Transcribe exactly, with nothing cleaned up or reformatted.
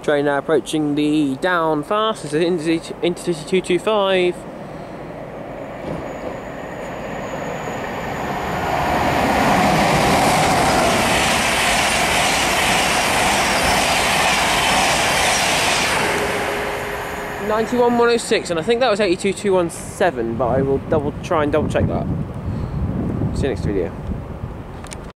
Train now approaching the down fast. This is Intecity, Intecity two two five. ninety-one one oh six, and I think that was eighty-two two one seven, but I will double try and double check that. See you next video.